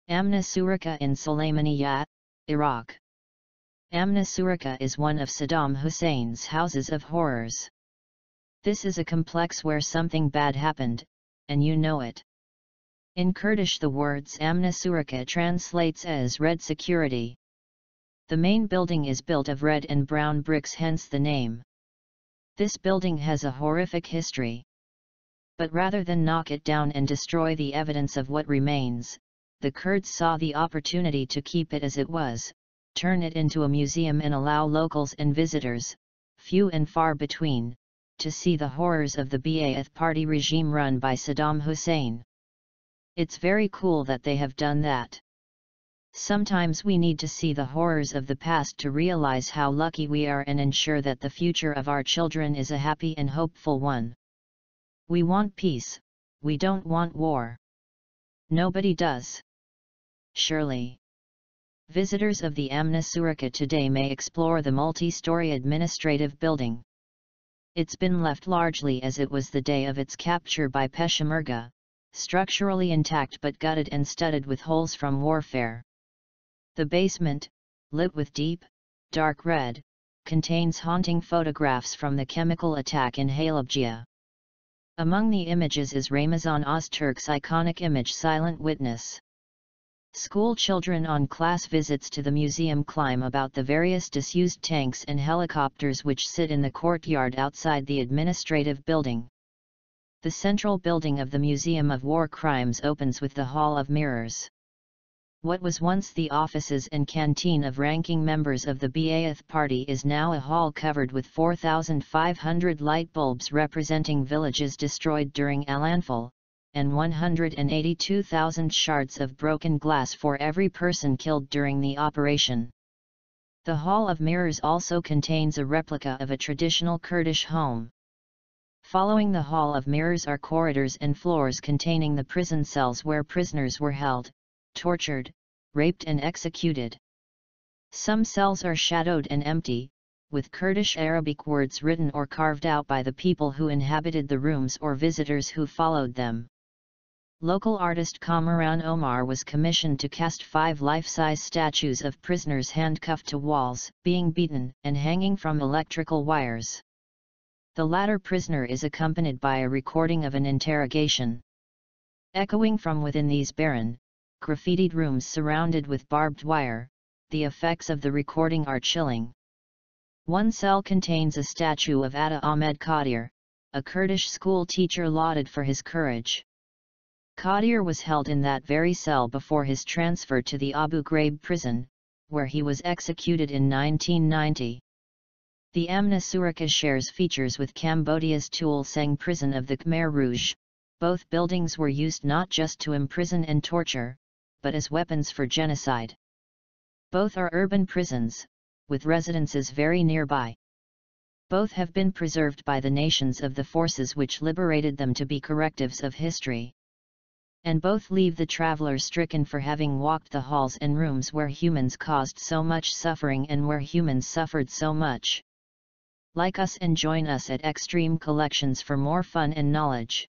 Amna Suraka in Sulaymaniyah, Iraq. Amna Suraka is one of Saddam Hussein's houses of horrors. This is a complex where something bad happened, and you know it. In Kurdish the words Amna Suraka translates as red security. The main building is built of red and brown bricks, hence the name. This building has a horrific history. But rather than knock it down and destroy the evidence of what remains, the Kurds saw the opportunity to keep it as it was, turn it into a museum and allow locals and visitors, few and far between, to see the horrors of the Ba'ath Party regime run by Saddam Hussein. It's very cool that they have done that. Sometimes we need to see the horrors of the past to realize how lucky we are and ensure that the future of our children is a happy and hopeful one. We want peace, we don't want war. Nobody does. Surely. Visitors of the Amna Suraka today may explore the multi-story administrative building. It's been left largely as it was the day of its capture by Peshmerga, structurally intact but gutted and studded with holes from warfare. The basement, lit with deep, dark red, contains haunting photographs from the chemical attack in Halabja. Among the images is Ramazan Öztürk's iconic image Silent Witness. School children on class visits to the museum climb about the various disused tanks and helicopters which sit in the courtyard outside the administrative building. The central building of the Museum of War Crimes opens with the Hall of Mirrors. What was once the offices and canteen of ranking members of the Ba'ath Party is now a hall covered with 4,500 light bulbs representing villages destroyed during Al-Anfal, and 182,000 shards of broken glass for every person killed during the operation. The Hall of Mirrors also contains a replica of a traditional Kurdish home. Following the Hall of Mirrors are corridors and floors containing the prison cells where prisoners were held, tortured, raped and executed. Some cells are shadowed and empty, with Kurdish Arabic words written or carved out by the people who inhabited the rooms or visitors who followed them. Local artist Kamran Omar was commissioned to cast 5 life-size statues of prisoners handcuffed to walls, being beaten, and hanging from electrical wires. The latter prisoner is accompanied by a recording of an interrogation. Echoing from within these barren, graffitied rooms surrounded with barbed wire, the effects of the recording are chilling. One cell contains a statue of Atta Ahmed Qadir, a Kurdish school teacher lauded for his courage. Qadir was held in that very cell before his transfer to the Abu Ghraib prison, where he was executed in 1990. The Amna Suraka shares features with Cambodia's Tuol Seng prison of the Khmer Rouge. Both buildings were used not just to imprison and torture, but as weapons for genocide. Both are urban prisons, with residences very nearby. Both have been preserved by the nations of the forces which liberated them to be correctives of history. And both leave the traveler stricken for having walked the halls and rooms where humans caused so much suffering and where humans suffered so much. Like us and join us at Extreme Collections for more fun and knowledge.